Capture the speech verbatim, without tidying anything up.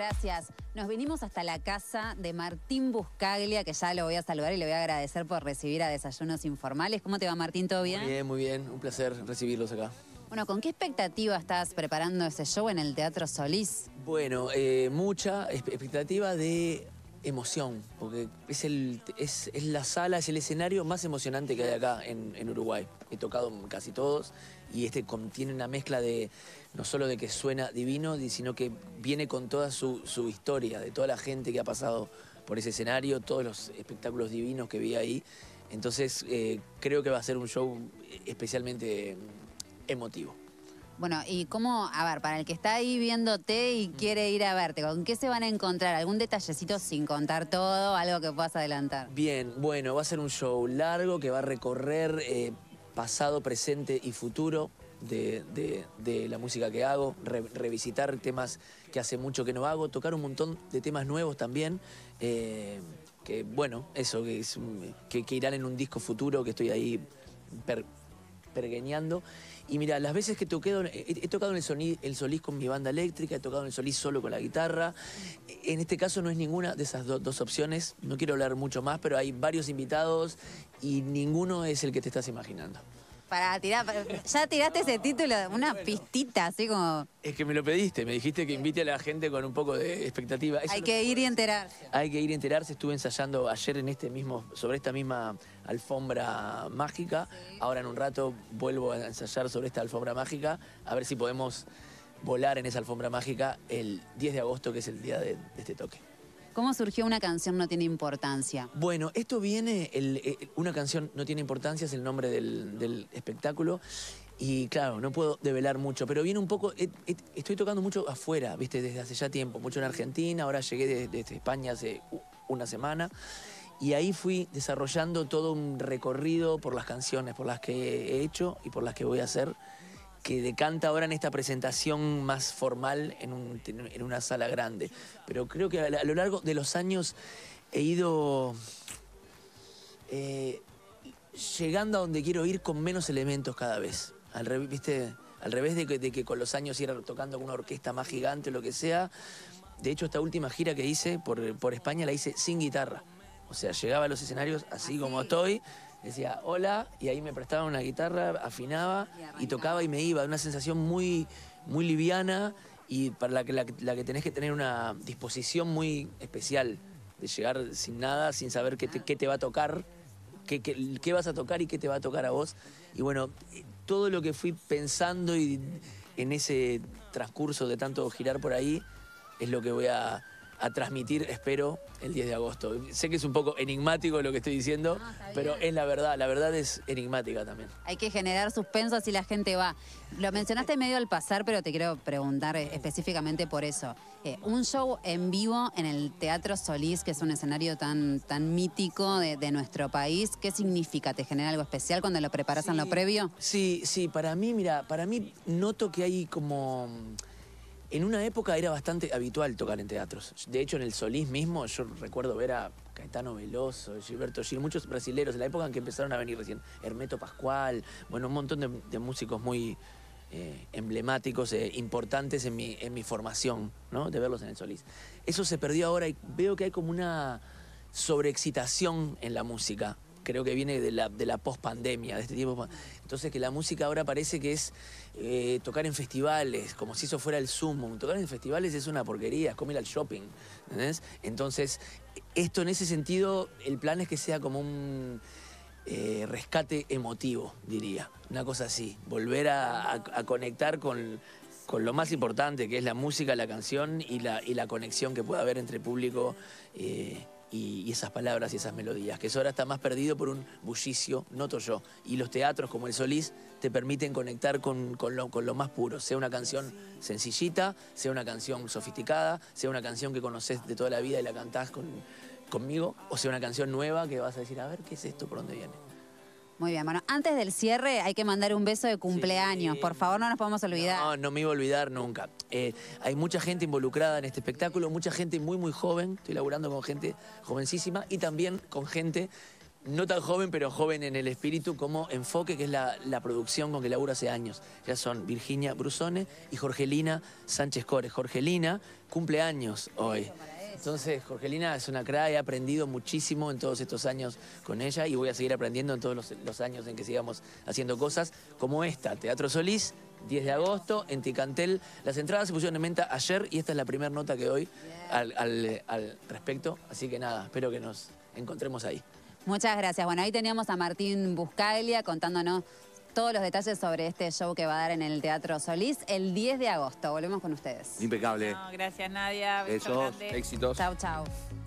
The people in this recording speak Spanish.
gracias. Nos vinimos hasta la casa de Martín Buscaglia, que ya lo voy a saludar y le voy a agradecer por recibir a Desayunos Informales. ¿Cómo te va, Martín? ¿Todo bien? Muy bien, muy bien. Un placer recibirlos acá. Bueno, ¿con qué expectativa estás preparando ese show en el Teatro Solís? Bueno, eh, mucha expectativa de emoción, porque es, el, es, es la sala, es el escenario más emocionante que hay acá en, en Uruguay. He tocado casi todos y este contiene una mezcla de, no solo de que suena divino, sino que viene con toda su, su historia, de toda la gente que ha pasado por ese escenario, todos los espectáculos divinos que vi ahí. Entonces eh, creo que va a ser un show especialmente emotivo. Bueno, y cómo, a ver, para el que está ahí viéndote y quiere ir a verte, ¿con qué se van a encontrar? ¿Algún detallecito sin contar todo? ¿Algo que puedas adelantar? Bien, bueno, va a ser un show largo que va a recorrer eh, pasado, presente y futuro de, de, de la música que hago, re, revisitar temas que hace mucho que no hago, tocar un montón de temas nuevos también, eh, que bueno, eso, que, es, que, que irán en un disco futuro que estoy ahí per, pergueñando. Y mira, las veces que toqué, he, he tocado en el, Solís, el Solís con mi banda eléctrica, he tocado en el Solís solo con la guitarra. En este caso no es ninguna de esas do, dos opciones, no quiero hablar mucho más, pero hay varios invitados y ninguno es el que te estás imaginando. Para tirar, ya tiraste ese título, una bueno, pistita, así como... Es que me lo pediste, me dijiste que invite a la gente con un poco de expectativa. Eso hay no que ir y enterarse. Hay que ir y enterarse, estuve ensayando ayer en este mismo, sobre esta misma alfombra mágica. Sí. Ahora en un rato vuelvo a ensayar sobre esta alfombra mágica, a ver si podemos volar en esa alfombra mágica el diez de agosto, que es el día de, de este toque. ¿Cómo surgió Una canción no tiene importancia? Bueno, esto viene, el, el, Una canción no tiene importancia, es el nombre del, del espectáculo. Y claro, no puedo develar mucho, pero viene un poco, et, et, estoy tocando mucho afuera, viste, desde hace ya tiempo, mucho en Argentina, ahora llegué desde, desde España hace una semana. Y ahí fui desarrollando todo un recorrido por las canciones, por las que he hecho y por las que voy a hacer, que decanta ahora en esta presentación más formal en, un, en una sala grande. Pero creo que a, a lo largo de los años he ido eh, llegando a donde quiero ir con menos elementos cada vez. Al revés, ¿viste? Al revés de que, de que con los años ir tocando con una orquesta más gigante o lo que sea. De hecho, esta última gira que hice por, por España la hice sin guitarra. O sea, llegaba a los escenarios así, así como estoy, decía hola, y ahí me prestaban una guitarra, afinaba y, y tocaba y me iba. Una sensación muy, muy liviana y para la que, la, la que tenés que tener una disposición muy especial de llegar sin nada, sin saber qué te, qué te va a tocar, qué, qué, qué vas a tocar y qué te va a tocar a vos. Y bueno, todo lo que fui pensando y en ese transcurso de tanto girar por ahí es lo que voy a... a transmitir, espero, el diez de agosto. Sé que es un poco enigmático lo que estoy diciendo, no, pero es la verdad, la verdad es enigmática también. Hay que generar suspenso así la gente va. Lo mencionaste medio al pasar, pero te quiero preguntar específicamente por eso. Eh, un show en vivo en el Teatro Solís, que es un escenario tan, tan mítico de, de nuestro país, ¿qué significa? ¿Te genera algo especial cuando lo preparas sí, en lo previo? Sí, sí, para mí, mira, para mí noto que hay como... En una época era bastante habitual tocar en teatros. De hecho, en el Solís mismo, yo recuerdo ver a Caetano Veloso, Gilberto Gil, muchos brasileros, en la época en que empezaron a venir recién, Hermeto Pascual, bueno, un montón de, de músicos muy eh, emblemáticos, eh, importantes en mi, en mi formación, ¿no? De verlos en el Solís. Eso se perdió ahora y veo que hay como una sobreexcitación en la música. Creo que viene de la, de la post-pandemia, de este tiempo. Entonces que la música ahora parece que es eh, tocar en festivales, como si eso fuera el sumo. Tocar en festivales es una porquería, es como ir al shopping, ¿entendés? Entonces, esto en ese sentido, el plan es que sea como un eh, rescate emotivo, diría. Una cosa así, volver a, a, a conectar con, con lo más importante, que es la música, la canción y la, y la conexión que pueda haber entre público eh, Y, y esas palabras y esas melodías, que eso ahora está más perdido por un bullicio, noto yo. Y los teatros como el Solís te permiten conectar con, con, lo, con lo más puro, sea una canción sencillita, sea una canción sofisticada, sea una canción que conoces de toda la vida y la cantás con, conmigo, o sea una canción nueva que vas a decir, a ver, ¿qué es esto? ¿Por dónde viene? Muy bien, bueno, antes del cierre hay que mandar un beso de cumpleaños. Sí. Por favor, no nos podemos olvidar. No, no me iba a olvidar nunca. Eh, hay mucha gente involucrada en este espectáculo, mucha gente muy, muy joven. Estoy laburando con gente jovencísima y también con gente no tan joven, pero joven en el espíritu, como Enfoque, que es la, la producción con que laburo hace años. Ya son Virginia Brusone y Jorgelina Sánchez Cores. Jorgelina cumple años hoy. Entonces, Jorgelina es una crack, he aprendido muchísimo en todos estos años con ella y voy a seguir aprendiendo en todos los, los años en que sigamos haciendo cosas como esta. Teatro Solís, diez de agosto, en Ticantel. Las entradas se pusieron en venta ayer y esta es la primera nota que doy al, al, al respecto. Así que nada, espero que nos encontremos ahí. Muchas gracias. Bueno, ahí teníamos a Martín Buscaglia contándonos todos los detalles sobre este show que va a dar en el Teatro Solís el diez de agosto. Volvemos con ustedes. Impecable. No, gracias, Nadia. Beso Besos, grande. éxitos. Chau, chau.